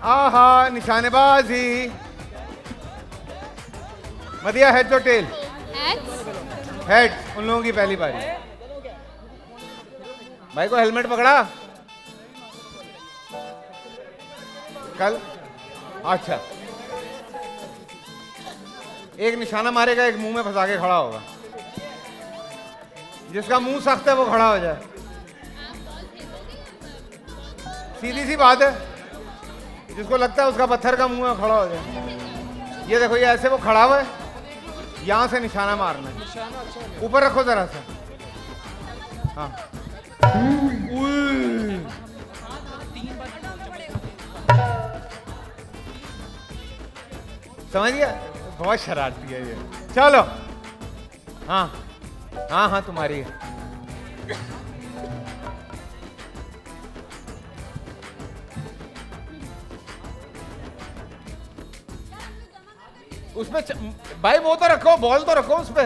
आहा निशानेबाजी। मदिया हेड और टेल? हेड। उन लोगों की पहली बारी। भाई को हेलमेट पकड़ा कल? अच्छा, एक निशाना मारेगा, एक मुंह में फंसा के खड़ा होगा। जिसका मुंह सख्त है वो खड़ा हो जाए। सीधी सी बात है, जिसको लगता है उसका पत्थर का मुंह है खड़ा हो जाए। ये देखो, ये ऐसे वो खड़ा हुआ है, यहां से निशाना मारना है। ऊपर रखो जरा सा। हाँ, समझ गया? बहुत शरारती है ये। चलो, हाँ हाँ हाँ, तुम्हारी है। उसमें भाई वो तो रखो, बॉल तो रखो उसपे।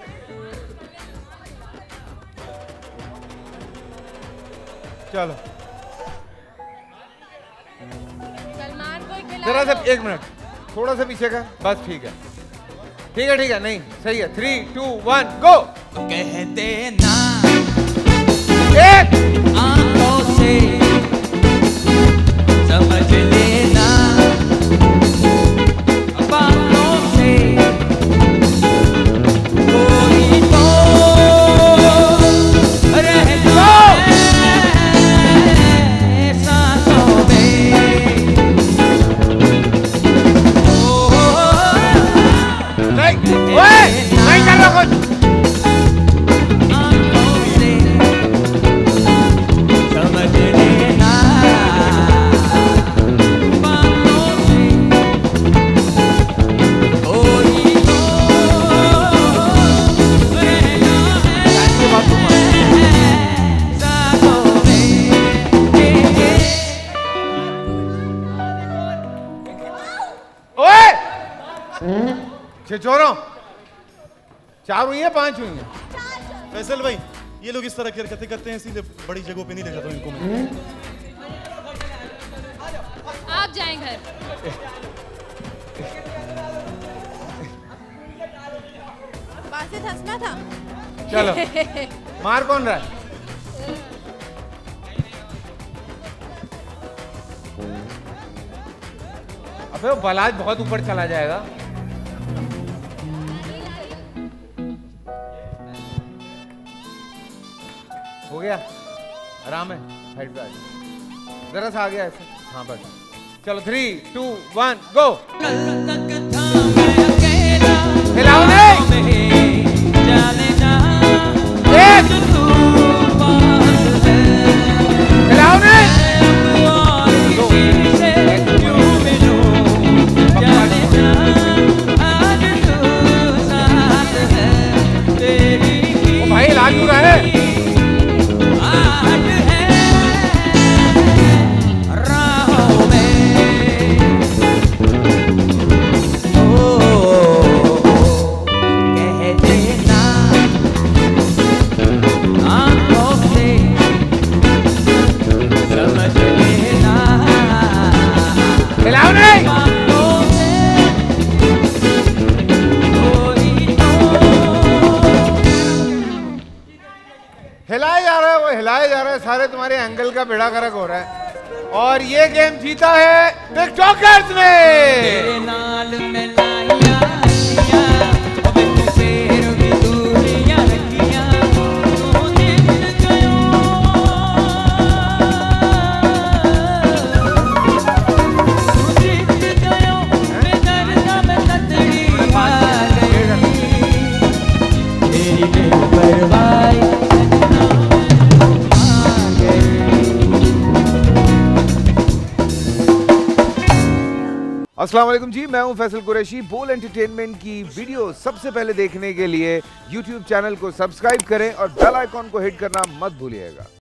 चलो जरा सा, एक मिनट, थोड़ा सा पीछे का, बस ठीक है, ठीक है, ठीक है, नहीं सही है। 3, 2, 1 गो। कहते ना एक आंखों से समझ लेना, बातों से कोई तो रहता है सांसों में। नहीं कर रहा कुछ। चोरों 4 हुई है, 5 हुई है। फैसल भाई, ये लोग इस तरह की हरकतें करते हैं, इसीलिए बड़ी जगहों पे नहीं ले जाता हूं इनको मैं। आप जाएं घर। बासित हंसना था। चलो मार कौन रहा है? अबे वो बलाज बहुत ऊपर चला जाएगा। हो गया, आराम है, साइड पे आ जाओ, जरा सा आ गया ऐसे। हाँ बस, चलो 3, 2, 1 गो। हिलाओ नहीं, हिलाओ नहीं। ओ भाई हिला क्यों रहा है? हिलाया जा रहा है, सारे तुम्हारे एंगल का बेड़ा गर्क हो रहा है। और ये गेम जीता है टिकटॉकर्स ने। तेरे नाल में लाया अस्सलाम वालेकुम जी, मैं हूं फैसल कुरैशी। बोल एंटरटेनमेंट की वीडियो सबसे पहले देखने के लिए YouTube चैनल को सब्सक्राइब करें और बेल आइकॉन को हिट करना मत भूलिएगा।